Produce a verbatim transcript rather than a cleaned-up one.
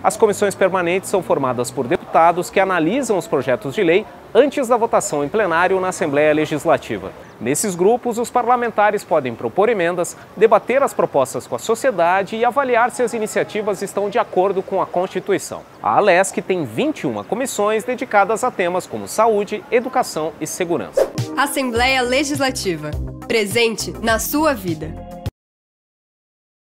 As comissões permanentes são formadas por deputados que analisam os projetos de lei antes da votação em plenário na Assembleia Legislativa. Nesses grupos, os parlamentares podem propor emendas, debater as propostas com a sociedade e avaliar se as iniciativas estão de acordo com a Constituição. A Alesc tem vinte e uma comissões dedicadas a temas como saúde, educação e segurança. Assembleia Legislativa. Presente na sua vida.